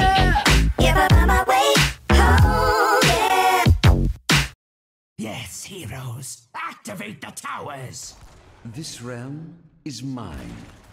If I find my way home, yeah. Yes, heroes, activate the towers! This realm is mine.